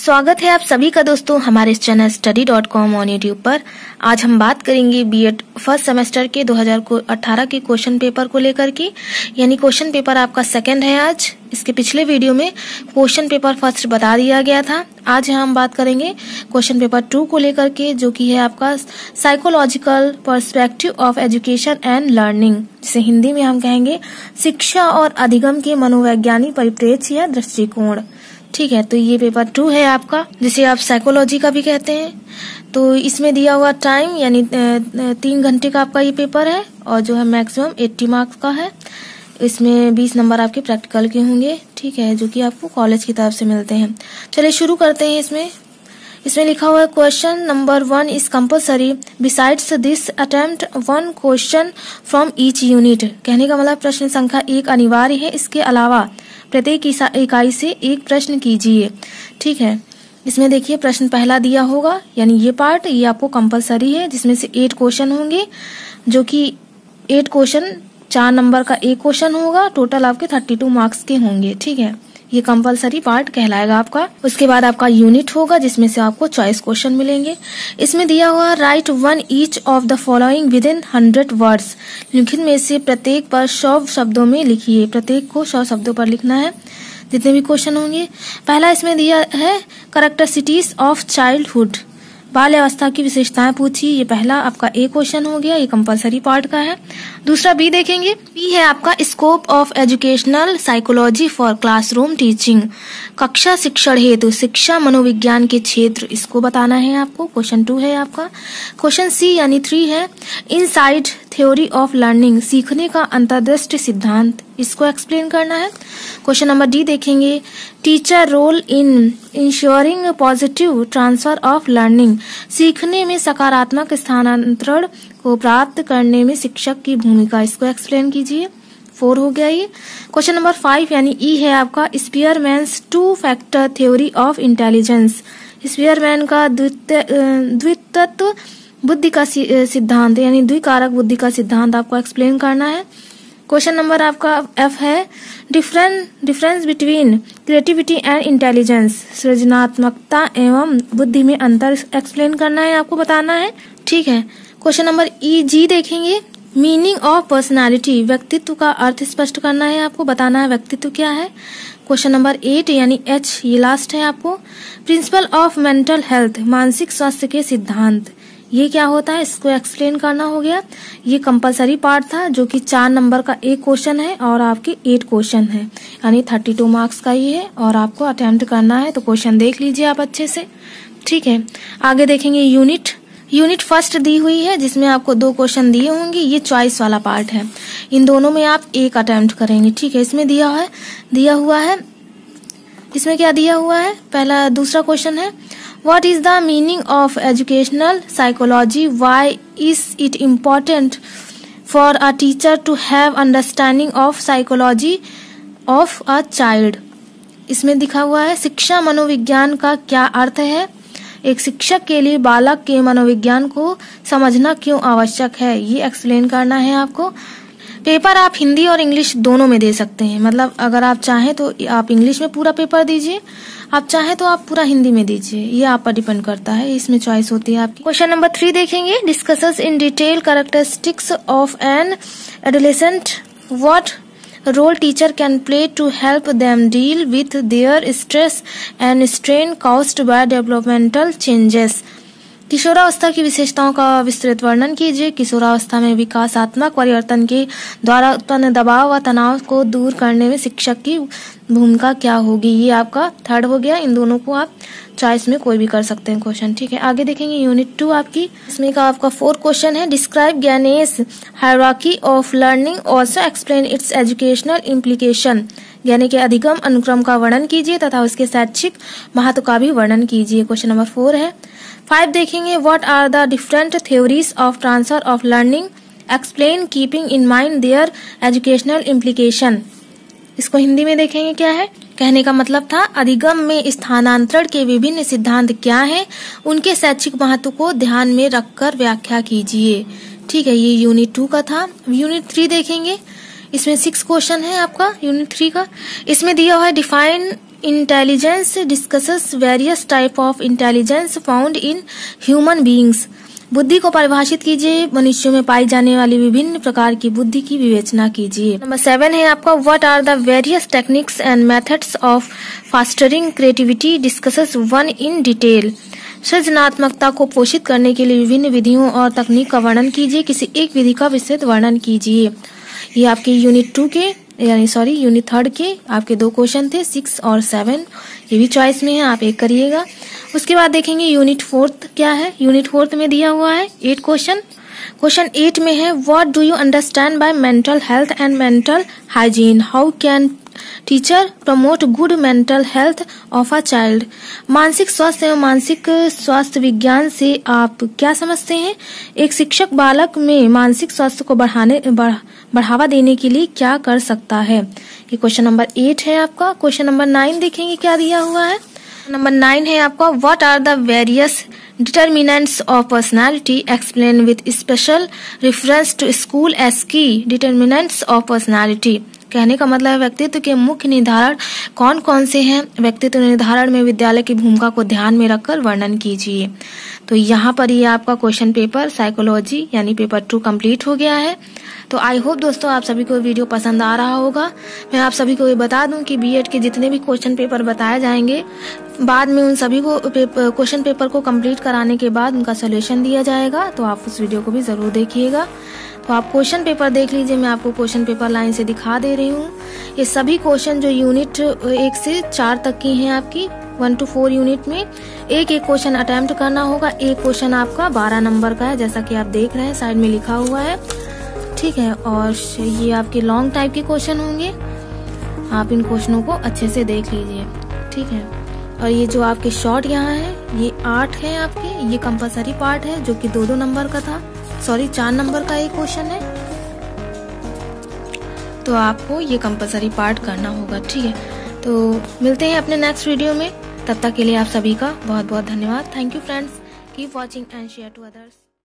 स्वागत है आप सभी का दोस्तों हमारे इस चैनल study.com ऑन यूट्यूब पर। आज हम बात करेंगे बीएड फर्स्ट सेमेस्टर के 2018 के क्वेश्चन पेपर को लेकर के, यानी क्वेश्चन पेपर आपका सेकंड है आज। इसके पिछले वीडियो में क्वेश्चन पेपर फर्स्ट बता दिया गया था। आज हम बात करेंगे क्वेश्चन पेपर 2 को लेकर के, जो कि है आपका psychological perspective of education and learning, जिसे हिंदी में हम कहेंगे शिक्षा और अधिगम के मनोवैज्ञानिक परिप्रेक्ष्य या दृष्टिकोण। ठीक है, तो ये पेपर 2 है आपका, जिसे आप साइकोलॉजी का भी कहते हैं। तो इसमें दिया हुआ टाइम यानी 3 घंटे का आपका ये पेपर है, और जो है मैक्सिमम 80 मार्क्स का है। इसमें 20 नंबर आपके प्रैक्टिकल के होंगे, ठीक है, जो कि आपको कॉलेज की तरफ से मिलते हैं। चलिए शुरू करते हैं। इसमें लिखा हुआ है question number 1 is compulsory besides this attempt 1 question from each unit. कहने का मतलब प्रश्न संख्या 1 अनिवार्य है, इसके अलावा प्रत्येक इकाई से एक प्रश्न कीजिए। ठीक है, इसमें देखिए प्रश्न पहला दिया होगा, यानी ये पार्ट ये आपको कंपलसरी है, जिसमें से 8 क्वेश्चन होंगे, जो कि 8 क्वेश्चन 4 नंबर का एक क्वेश्चन होगा। टोटल आपके 32 मार्क्स के होंगे। ठीक है, ये कंपलसरी पार्ट कहलाएगा आपका। उसके बाद आपका यूनिट होगा, जिसमें से आपको चॉइस क्वेश्चन मिलेंगे। इसमें दिया हुआ write 1 each of the following within 100 words. लिखित में से प्रत्येक पर 100 शब्दों में लिखिए। प्रत्येक को 100 शब्दों पर लिखना है, जितने भी क्वेश्चन होंगे। पहला इसमें दिया है कैरेक्टरिस्टिक्स ऑफ चाइल्डहुड, बाल्यावस्था की विशेषताएं पूछी। ये पहला आपका ए क्वेश्चन हो गया, ये कंपलसरी पार्ट का है। दूसरा बी देखेंगे। बी है आपका scope of educational psychology for classroom teaching, कक्षा शिक्षण हेतु शिक्षा मनोविज्ञान के क्षेत्र, इसको बताना है आपको। क्वेश्चन 2 है आपका। क्वेश्चन सी यानी 3 है इनसाइड थ्योरी ऑफ लर्निंग, सीखने का अंतर्दृष्टि सिद्धांत, इसको एक्सप्लेन करना है। क्वेश्चन नंबर डी देखेंगे teacher role in ensuring positive transfer of learning, सीखने में सकारात्मक स्थानांतरण को प्राप्त करने में शिक्षक की भूमिका, इसको एक्सप्लेन कीजिए। 4 हो गया ये। क्वेश्चन नंबर 5 यानी ई है आपका Spearman's 2 factor theory of intelligence, Spearman का द्वितत्व बुद्धि का सिद्धांत यानी द्विकारक बुद्धि का सिद्धांत आपको एक्सप्लेन करना है। क्वेश्चन नंबर आपका एफ है difference between creativity and intelligence, सृजनात्मकता एवं बुद्धि में अंतर एक्सप्लेन करना है, आपको बताना है। ठीक है, क्वेश्चन नंबर ई जी देखेंगे मीनिंग ऑफ पर्सनालिटी, व्यक्तित्व का अर्थ स्पष्ट करना है, आपको बताना है व्यक्तित्व क्या है। क्वेश्चन नंबर 8 यानी एच ये लास्ट है आपको प्रिंसिपल ऑफ मेंटल हेल्थ, मानसिक स्वास्थ्य के सिद्धांत, ये क्या होता है, इसको एक्सप्लेन करना हो गया। ये कंपलसरी पार्ट था, जो कि 4 नंबर का एक क्वेश्चन है और आपके 8 क्वेश्चन है, यानी 32 मार्क्स का ये है, और आपको अटेम्प्ट करना है। तो क्वेश्चन देख लीजिए आप अच्छे से। ठीक है, आगे देखेंगे यूनिट फर्स्ट दी हुई है, जिसमें आपको 2 क्वेश्चन दिए होंगे। ये चॉइस वाला पार्ट है, इन दोनों में आप एक अटेम्प्ट करेंगे। ठीक है, इसमें दिया हुआ है इसमें क्या दिया हुआ है, दूसरा क्वेश्चन है What is the meaning of educational psychology? Why is it important for a teacher to have understanding of psychology of a child? इसमें दिखा हुआ है शिक्षा मनोविज्ञान का क्या अर्थ है, एक शिक्षक के लिए बालक के मनोविज्ञान को समझना क्यों आवश्यक है, ये एक्सप्लेन करना है आपको। पेपर आप हिंदी और इंग्लिश दोनों में दे सकते हैं, मतलब अगर आप चाहें तो आप इंग्लिश में पूरा पेपर दीजिए, आप चाहें तो आप पूरा हिंदी में दीजिए, ये आप पर डिपेंड करता है, इसमें चॉइस होती है आपकी। क्वेश्चन नंबर 3 देखेंगे discusses in detail characteristics of an adolescent, what role teacher can play to help them deal with their stress and strain caused by developmental changes, किशोरावस्था की विशेषताओं का विस्तृत वर्णन कीजिए। किशोरावस्था में विकासात्मक परिवर्तन के द्वारा उत्पन्न दबाव व तनाव को दूर करने में शिक्षक की भूमिका क्या होगी, ये आपका 3rd हो गया। इन दोनों को आप चॉइस में कोई भी कर सकते हैं क्वेश्चन। ठीक है, आगे देखेंगे यूनिट 2 आपकी, इसमें का आपका 4 क्वेश्चन है describe Gagne's hierarchy of learning, also explain its educational implication, यानी कि अधिगम अनुक्रम का वर्णन कीजिए तथा उसके शैक्षिक महत्व का भी वर्णन कीजिए। क्वेश्चन नंबर 4 है। 5 देखेंगे what are the different theories of transfer of learning, explain keeping in mind their educational implication, इसको हिंदी में देखेंगे क्या है। कहने का मतलब था अधिगम में स्थानांतरण के विभिन्न सिद्धांत क्या हैं, उनके शैक्षिक महत्व को ध्यान में रखकर व्याख्या कीजिए। ठीक है, ये यूनिट 2 का था। यूनिट 3 देखेंगे, इसमें 6 क्वेश्चन है आपका यूनिट 3 का। इसमें दिया हुआ है define intelligence discusses various type of intelligence found in human beings. बुद्धि को परिभाषित कीजिए, मनुष्यों में पाई जाने वाली विभिन्न प्रकार की बुद्धि की विवेचना कीजिए। नंबर 7 है आपका what are the various techniques and methods of fostering creativity, discusses one in detail. सृजनात्मकता को पोषित करने के लिए विभिन्न विधियों और तकनीक का वर्णन कीजिए, किसी एक विधि का विस्तृत वर्णन कीजिए। ये आपके यूनिट 2 के यूनिट 3 के आपके 2 क्वेश्चन थे, 6 और 7। ये भी चॉइस में है, आप एक करिएगा। उसके बाद देखेंगे यूनिट 4 क्या है। यूनिट 4 में दिया हुआ है 8 क्वेश्चन। क्वेश्चन 8 में है what do you understand by mental health and mental hygiene, how can teacher promote good mental health of a child. मानसिक स्वास्थ्य एवं मानसिक स्वास्थ्य विज्ञान से आप क्या समझते हैं? एक शिक्षक बालक में मानसिक स्वास्थ्य को बढ़ावा देने के लिए क्या कर सकता है। ये क्वेश्चन नंबर 8 है आपका। क्वेश्चन नंबर 9 देखेंगे क्या दिया हुआ है। नंबर 9 है आपका what are the various determinants of personality, explain with special reference to school age की डिटर्मिनेंट्स ऑफ पर्सनालिटी। कहने का मतलब है व्यक्तित्व के मुख्य निर्धारण कौन कौन से हैं, व्यक्तित्व निर्धारण में विद्यालय की भूमिका को ध्यान में रखकर वर्णन कीजिए। तो यहाँ पर ये आपका क्वेश्चन पेपर साइकोलॉजी यानी पेपर 2 कंप्लीट हो गया है। तो आई होप दोस्तों आप सभी को वीडियो पसंद आ रहा होगा। मैं आप सभी को ये बता दूं कि बीएड के जितने भी क्वेश्चन पेपर बताए जाएंगे, बाद में उन सभी को क्वेश्चन पेपर को कंप्लीट कराने के बाद उनका सोल्यूशन दिया जाएगा। तो आप उस वीडियो को भी जरूर देखिएगा। तो आप क्वेश्चन पेपर देख लीजिए, मैं आपको क्वेश्चन पेपर लाइन से दिखा दे रही हूँ। ये सभी क्वेश्चन जो यूनिट 1 से 4 तक की हैं आपकी 1 to 4 यूनिट में एक क्वेश्चन अटेम्प्ट करना होगा। एक क्वेश्चन आपका 12 नंबर का है, जैसा कि आप देख रहे हैं साइड में लिखा हुआ है, ठीक है। और ये आपके लॉन्ग टाइप के क्वेश्चन होंगे, आप इन क्वेश्चनों को अच्छे से देख लीजिए, ठीक है। और ये जो आपके शॉर्ट यहाँ है ये 8 है आपके, ये कंपलसरी पार्ट है जो कि 2-2 नंबर का था, 4 नंबर का एक क्वेश्चन है। तो आपको ये कंपलसरी पार्ट करना होगा, ठीक है। तो मिलते हैं अपने नेक्स्ट वीडियो में, तब तक के लिए आप सभी का बहुत बहुत धन्यवाद। Thank you friends, keep watching and share to others.